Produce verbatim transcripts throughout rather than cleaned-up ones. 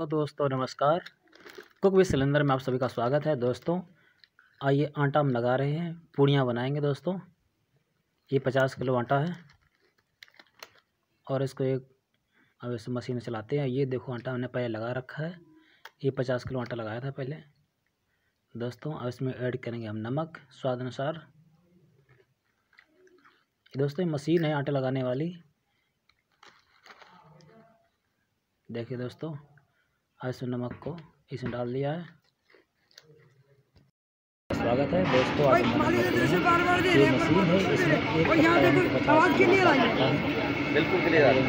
दोस्तों नमस्कार। Cook with cylinder में आप सभी का स्वागत है। दोस्तों आइए आटा हम लगा रहे हैं, पूड़ियाँ बनाएंगे। दोस्तों ये पचास किलो आटा है और इसको एक अब इस मशीन चलाते हैं। ये देखो आटा मैंने पहले लगा रखा है। ये पचास किलो आटा लगाया था पहले। दोस्तों अब इसमें ऐड करेंगे हम नमक स्वाद अनुसार। दोस्तों ये मशीन है आटा लगाने वाली। देखिए दोस्तों आज इसमें नमक को इसमें डाल दिया है। स्वागत है दोस्तों। आज हम ये मशीन है, इसमें एक आवाज के लिए बिल्कुल क्लियर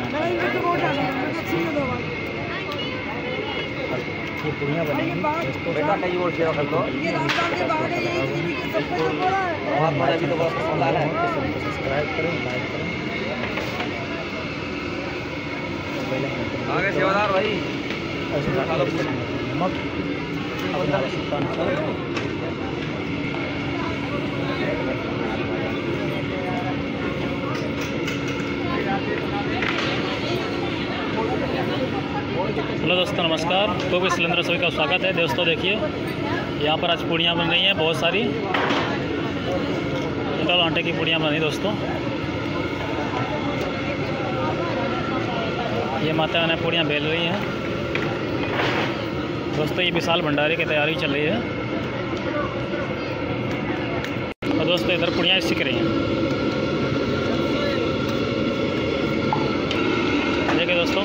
ये पुड़ियाँ बनेंगी दोस्तों। बेटा कई और सेवा कर लो। ये रास्ता के बाद है, ये टीवी के सब कुछ हो रहा है। और हमारा भी तो बहुत पसंद आ रहा है। सबको सब्सक्राइब करें, लाइक करें। आगे सेवादार भाई नमक अपना आवश्यकता अनुसार। हेलो दोस्तों नमस्कार। कुक विद सिलेंडर सभी का स्वागत है। दोस्तों देखिए यहाँ पर आज पूड़ियाँ बन रही हैं बहुत सारी। कल आटे की पूड़ियाँ बन रही दोस्तों। ये माता मैंने पूड़ियाँ बेल रही हैं दोस्तों। ये विशाल भंडारे की तैयारी चल रही है और दोस्तों इधर पूड़ियाँ सीख रही हैं। देखिए दोस्तों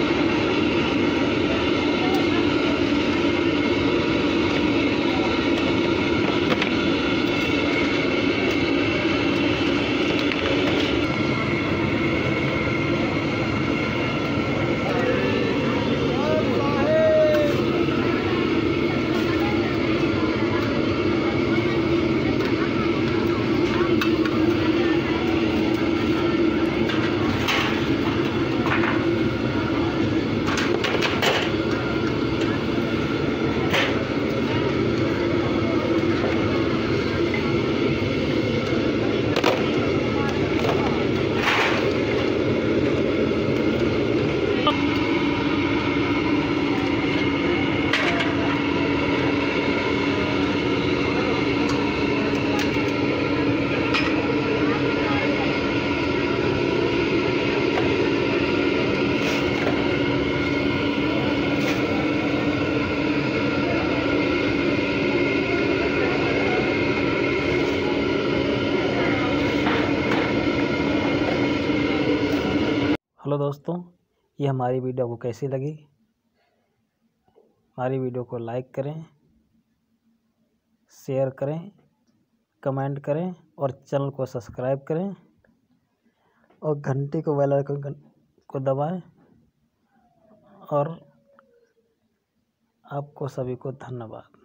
हेलो दोस्तों, ये हमारी वीडियो को कैसी लगी? हमारी वीडियो को लाइक करें, शेयर करें, कमेंट करें और चैनल को सब्सक्राइब करें और घंटे को बेल आइकन को दबाएं। और आपको सभी को धन्यवाद।